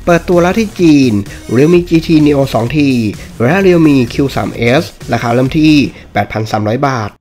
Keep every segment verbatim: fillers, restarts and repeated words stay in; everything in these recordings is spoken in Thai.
ปิดตัวแล้วที่จีน Realme จี ที Neo ทู ที และ Realme คิว ทรี เอส ราคาเริ่มที่ แปดพันสามร้อย บาท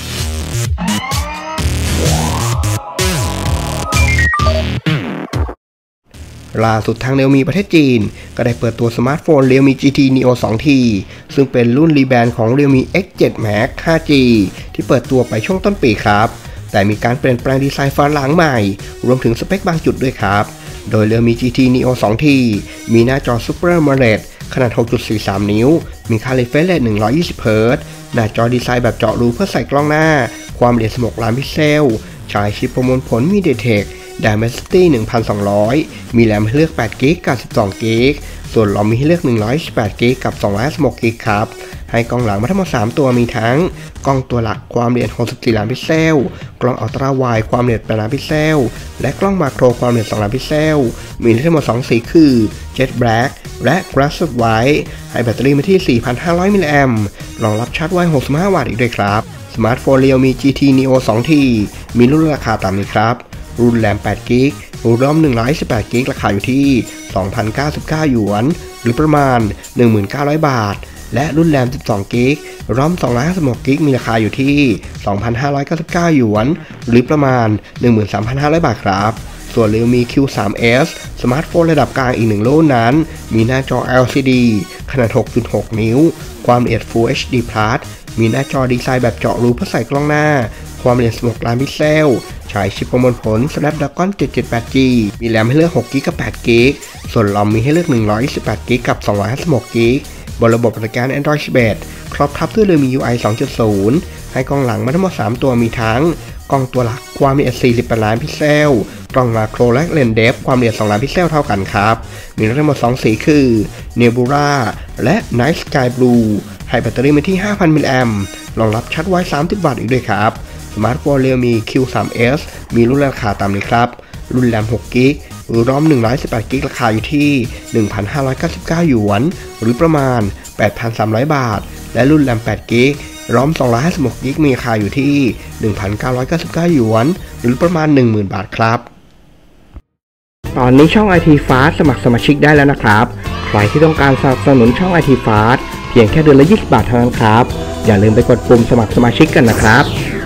ล่าสุดทาง Realme ประเทศจีนก็ได้เปิดตัวสมาร์ทโฟน Realme จี ที Neo ทู ที ซึ่งเป็นรุ่นรีแบรนด์ของ Realme เอ็กซ์ เซเว่น Max ไฟว์ จี ที่เปิดตัวไปช่วงต้นปีครับแต่มีการเปลี่ยนแปลงดีไซน์ฝาหลังใหม่รวมถึงสเปคบางจุดด้วยครับโดย Realme จี ที Neo ทู ที มีหน้าจอ Super AMOLED ขนาด หกจุดสี่สาม นิ้วมีค่า refresh rate หนึ่งร้อยยี่สิบ เฮิร์ตซ์ หน้าจอดีไซน์แบบเจาะรูเพื่อใส่กล้องหน้าความละเอียดสิบหกล้านพิกเซลใช้ชิปประมวลผล MediaTek Dimensity หนึ่งพันสองร้อย มีแรมให้เลือกแปดกิกะไบต์กับสิบสองกิกะไบต์ส่วนรอมมีให้เลือกหนึ่งร้อยสิบแปดกิกะไบต์กับสองร้อยห้าสิบหกกิกะไบต์ครับให้กล้องหลังมาทั้งหมดสามตัวมีทั้งกล้องตัวหลักความละเอียดหกสิบสี่ล้านพิกเซลกล้องอัลตร้าไวด์ความละเอียดแปดล้านพิกเซลและกล้องมาโครความละเอียดสองล้านพิกเซลมีทั้งหมดสองสีคือ Jet Black และ Graphite White ให้แบตเตอรี่มาที่ สี่พันห้าร้อย มิลลิแอมป์รองรับชาร์จไวหกสิบห้าวัตต์อีกด้วยครับสมาร์ทโฟน Realme จี ที Neo ทู ที มีรุ่นราคาตามนี้ครับรุ่นแรมแปดกิกะไบต์รุ่นรอมหนึ่งร้อยสิบแปดกิกะไบต์ราคาอยู่ที่ สองพันเก้าสิบเก้า หยวนหรือประมาณ หนึ่งพันเก้าร้อย บาทและรุ่นแรมสิบสองกิกะไบต์รอมสองร้อยห้าสิบหกกิกะไบต์มีราคาอยู่ที่ สองพันห้าร้อยเก้าสิบเก้า หยวนหรือประมาณ หนึ่งหมื่นสามพันห้าร้อย บาทครับส่วน Realme คิว ทรี เอส สมาร์ทโฟนระดับกลางอีกหนึ่งรุ่นนั้นมีหน้าจอ แอล ซี ดี ขนาด หกจุดหก นิ้วความละเอียด Full เอช ดี Plus มีหน้าจอดีไซน์แบบเจาะรูเพื่อใส่กล้องหน้าความละเอียดสิบหกล้านพิกเซลใช้ชิปประมวลผล Snapdragon เจ็ดเจ็ดแปด จี มีแรมให้เลือกหกกิกะไบต์กับแปดกิกะไบต์ส่วนรอมมีให้เลือกหนึ่งร้อยยี่สิบแปดกิกะไบต์กับสองร้อยห้าสิบหกกิกะไบต์บนระบบปฏิบัติการ Android สิบเอ็ดครอบทับด้วย Realme ยู ไอ สองจุดศูนย์ ให้กล้องหลังมาทั้งหมดสามตัวมีทั้งกล้องตัวหลักความละเอียดสี่สิบแปดล้านพิกเซลกล้องมาโครและเลนส์เดฟความละเอียดสองล้านพิกเซลเท่ากันครับมีทั้งหมดสองสีคือ Nebula และ Night Sky Blue ให้แบตเตอรี่มาที่ ห้าพัน มิลลิแอมป์รองรับชาร์จไวสามสิบวัตต์อีกด้วยครับสมาร์ทโฟน Realme คิว ทรี เอส มีรุ่นราคาตามนี้ครับรุ่นแรมหกกิกะไบต์หรือรอมหนึ่งร้อยสิบแปดกิกะไบต์ราคาอยู่ที่ หนึ่งพันห้าร้อยเก้าสิบเก้า หยวนหรือประมาณ แปดพันสามร้อย บาทและรุ่นแรมแปดกิกะไบต์รอมสองร้อยห้าสิบหกกิกะไบต์มีราคาอยู่ที่ หนึ่งพันเก้าร้อยเก้าสิบเก้า หยวนหรือประมาณ หนึ่งหมื่น บาทครับตอนนี้ช่อง ไอ ที Fast สมัครสมาชิกได้แล้วนะครับใครที่ต้องการสนับสนุนช่อง ไอ ที Fast เพียงแค่เดือนละยี่สิบบาทเท่านั้นครับอย่าลืมไปกดปุ่มสมัครสมาชิกกันนะครับ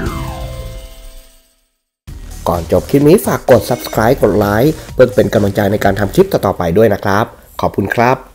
ก่อนจบคลิปนี้ฝากกด ซับสไครบ์ กดไลค์เพื่อเป็นกำลังใจในการทำคลิปต่อๆไปด้วยนะครับขอบคุณครับ